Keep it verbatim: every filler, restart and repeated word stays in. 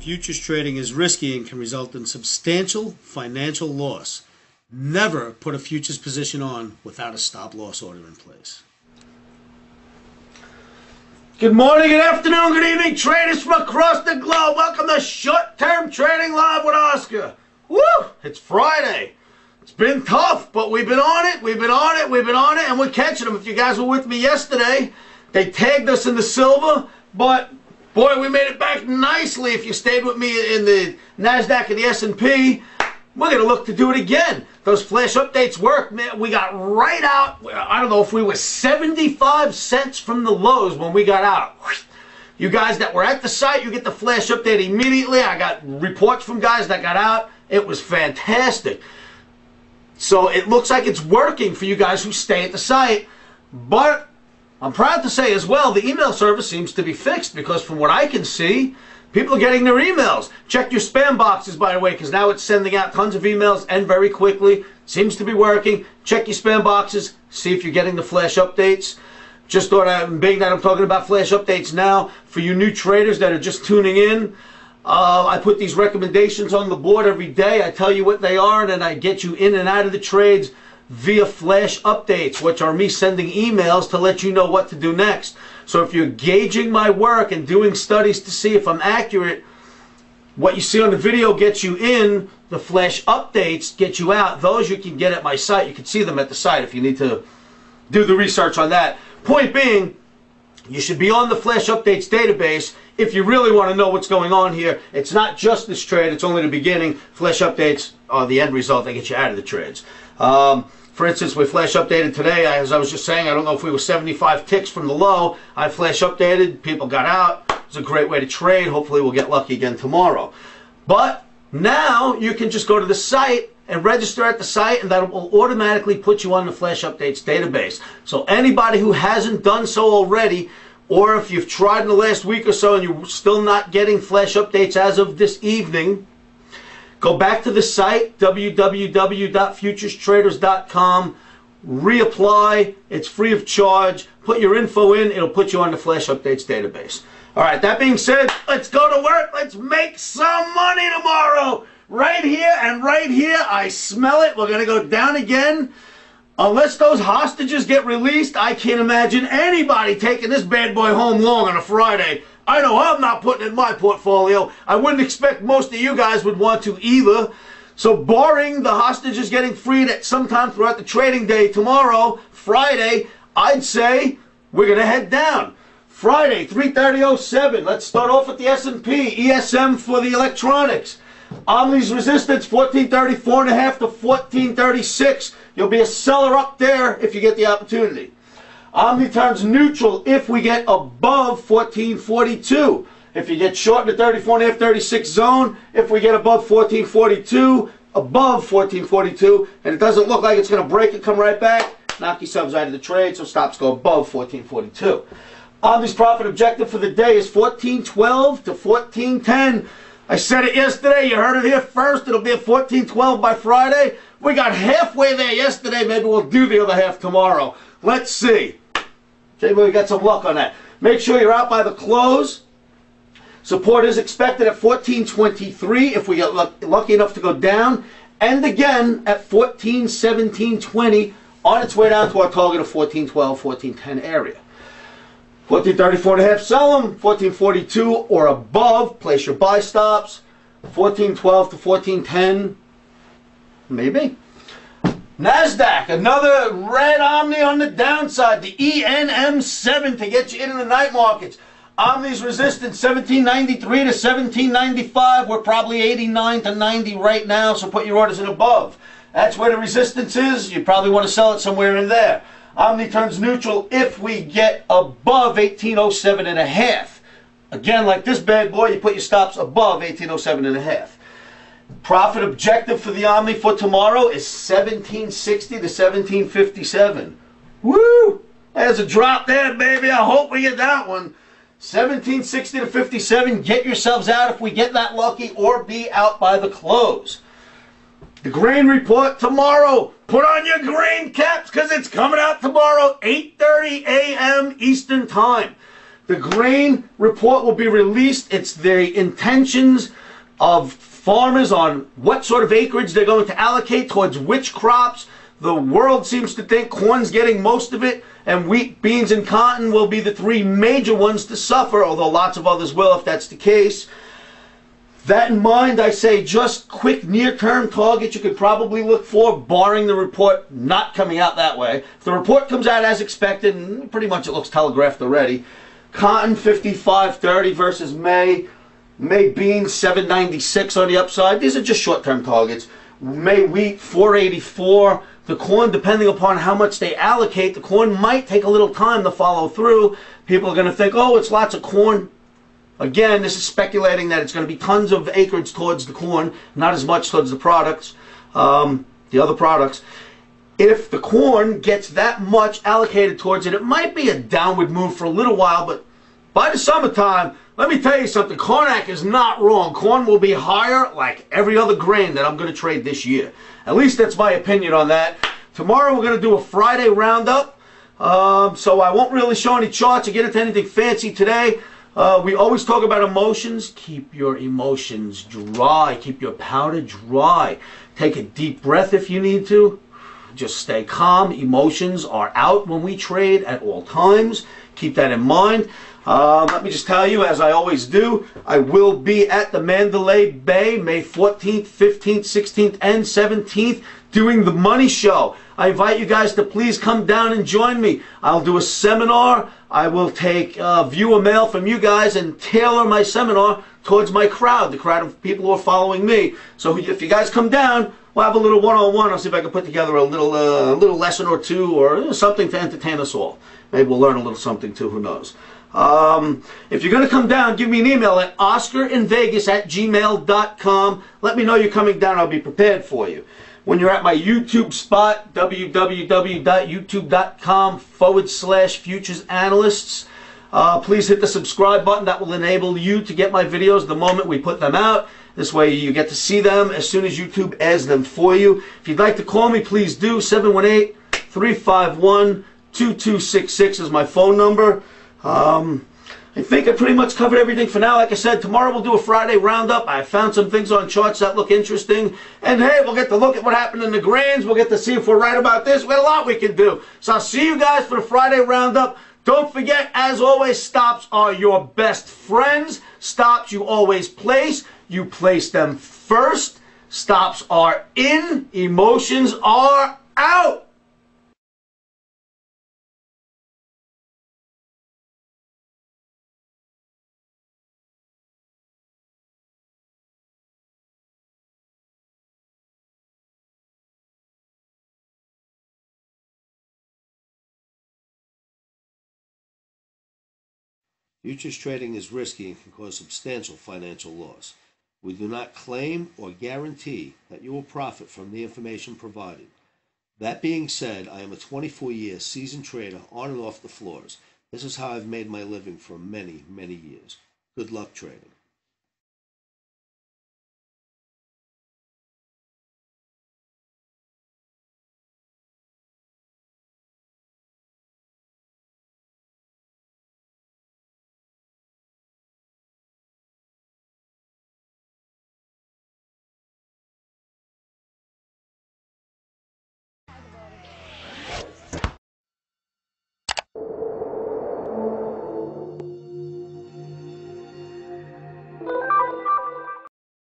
Futures trading is risky and can result in substantial financial loss. Never put a futures position on without a stop-loss order in place. Good morning, good afternoon, good evening, traders from across the globe. Welcome to Short-Term Trading Live with Oscar. Woo! It's Friday. It's been tough, but we've been on it, we've been on it, we've been on it, and we're catching them. If you guys were with me yesterday, they tagged us in the silver, but boy, we made it back nicely. If you stayed with me in the NASDAQ and the S and P, we're going to look to do it again. Those flash updates work, man. We got right out. I don't know if we were seventy-five cents from the lows when we got out. You guys that were at the site, you get the flash update immediately. I got reports from guys that got out. It was fantastic. So it looks like it's working for you guys who stay at the site. But I'm proud to say as well, the email service seems to be fixed, because from what I can see, people are getting their emails. Check your spam boxes, by the way, because now it's sending out tons of emails and very quickly. Seems to be working. Check your spam boxes. See if you're getting the flash updates. Just thought, I, being that I'm talking about flash updates now, for you new traders that are just tuning in, uh, I put these recommendations on the board every day. I tell you what they are, and then I get you in and out of the trades via flash updates, which are me sending emails to let you know what to do next. So if you're gauging my work and doing studies to see if I'm accurate, what you see on the video gets you in, the flash updates get you out. Those you can get at my site. You can see them at the site if you need to do the research on that. Point being, you should be on the flash updates database if you really want to know what's going on here. It's not just this trade, it's only the beginning. Flash updates are the end result. They get you out of the trades. Um, For instance, we flash updated today. As I was just saying, I don't know if we were seventy-five ticks from the low. I flash updated. People got out. It's a great way to trade. Hopefully we'll get lucky again tomorrow. But now you can just go to the site and register at the site, and that will automatically put you on the flash updates database. So anybody who hasn't done so already, or if you've tried in the last week or so and you're still not getting flash updates as of this evening, go back to the site, w w w dot futures traders dot com, reapply, it's free of charge, put your info in, it'll put you on the Flash Updates database. Alright, that being said, let's go to work, let's make some money tomorrow! Right here and right here, I smell it, we're going to go down again. Unless those hostages get released, I can't imagine anybody taking this bad boy home long on a Friday. I know I'm not putting it in my portfolio. I wouldn't expect most of you guys would want to either. So barring the hostages getting freed at some time throughout the trading day tomorrow, Friday, I'd say we're going to head down. Friday, three thirty oh seven. Let's start off with the S and P. E S M for the electronics. Omni's resistance, fourteen thirty-four and a half to fourteen thirty-six. You'll be a seller up there if you get the opportunity. Omni turns neutral if we get above fourteen forty-two. If you get short in the thirty-four and a half, thirty-six zone, if we get above fourteen forty-two, above fourteen forty-two, and it doesn't look like it's going to break and come right back, knock yourselves out of the trade, so stops go above fourteen forty-two. Omni's profit objective for the day is fourteen twelve to fourteen ten. I said it yesterday, you heard it here first, it'll be at fourteen twelve by Friday. We got halfway there yesterday, maybe we'll do the other half tomorrow. Let's see. Maybe we got some luck on that. Make sure you're out by the close. Support is expected at fourteen twenty-three if we get lucky enough to go down. And again at fourteen seventeen twenty on its way down to our target of fourteen twelve, fourteen ten area. fourteen thirty-four and a half, sell them. fourteen forty-two or above, place your buy stops. fourteen twelve to fourteen ten, maybe. NASDAQ, another red Omni on the downside, the E N M seven to get you into the night markets. Omni's resistance, seventeen ninety-three to seventeen ninety-five. We're probably eighty-nine to ninety right now, so put your orders in above. That's where the resistance is. You probably want to sell it somewhere in there. Omni turns neutral if we get above eighteen oh seven and a half. Again, like this bad boy, you put your stops above eighteen oh seven and a half. Profit objective for the Omni for tomorrow is seventeen sixty to seventeen fifty-seven. Woo! There's a drop there, baby. I hope we get that one. seventeen sixty to fifty-seven. Get yourselves out if we get that lucky, or be out by the close. The grain report tomorrow. Put on your grain caps because it's coming out tomorrow, eight thirty a m Eastern Time. The grain report will be released. It's the intentions of farmers on what sort of acreage they're going to allocate towards which crops. The world seems to think corn's getting most of it, and wheat, beans, and cotton will be the three major ones to suffer, although lots of others will if that's the case. That in mind, I say just quick near-term targets you could probably look for, barring the report not coming out that way. If the report comes out as expected, and pretty much it looks telegraphed already, cotton fifty-five thirty versus May. May beans seven ninety-six on the upside. These are just short-term targets. May wheat four eighty-four. The corn, depending upon how much they allocate, the corn might take a little time to follow through. People are going to think, oh, it's lots of corn. Again, this is speculating that it's going to be tons of acreage towards the corn, not as much towards the products, um, the other products. If the corn gets that much allocated towards it, it might be a downward move for a little while, but by the summertime, let me tell you something, Cornac is not wrong. Corn will be higher like every other grain that I'm going to trade this year. At least that's my opinion on that. Tomorrow we're going to do a Friday roundup, um, so I won't really show any charts or get into anything fancy today. Uh, we always talk about emotions. Keep your emotions dry. Keep your powder dry. Take a deep breath if you need to. Just stay calm. Emotions are out when we trade at all times. Keep that in mind. Um, let me just tell you, as I always do, I will be at the Mandalay Bay May fourteenth, fifteenth, sixteenth, and seventeenth doing the Money Show. I invite you guys to please come down and join me. I'll do a seminar. I will take uh, viewer mail from you guys and tailor my seminar towards my crowd, the crowd of people who are following me. So if you guys come down, we'll have a little one-on-one. I'll see if I can put together a little, uh, a little lesson or two or something to entertain us all. Maybe we'll learn a little something too, who knows. Um, if you're going to come down, give me an email at oscarinvegas at gmail dot com. Let me know you're coming down. I'll be prepared for you. When you're at my YouTube spot, www.youtube.com forward slash futures analysts, uh, please hit the subscribe button. That will enable you to get my videos the moment we put them out. This way you get to see them as soon as YouTube adds them for you. If you'd like to call me, please do. seven one eight, three five one, two two six six is my phone number. Um, I think I pretty much covered everything for now. Like I said, tomorrow we'll do a Friday roundup. I found some things on charts that look interesting. And hey, we'll get to look at what happened in the grains. We'll get to see if we're right about this. We got a lot we can do. So I'll see you guys for the Friday roundup. Don't forget, as always, stops are your best friends. Stops you always place. You place them first. Stops are in. Emotions are out. Futures trading is risky and can cause substantial financial loss. We do not claim or guarantee that you will profit from the information provided. That being said, I am a twenty-four year seasoned trader on and off the floors. This is how I've made my living for many, many years. Good luck trading.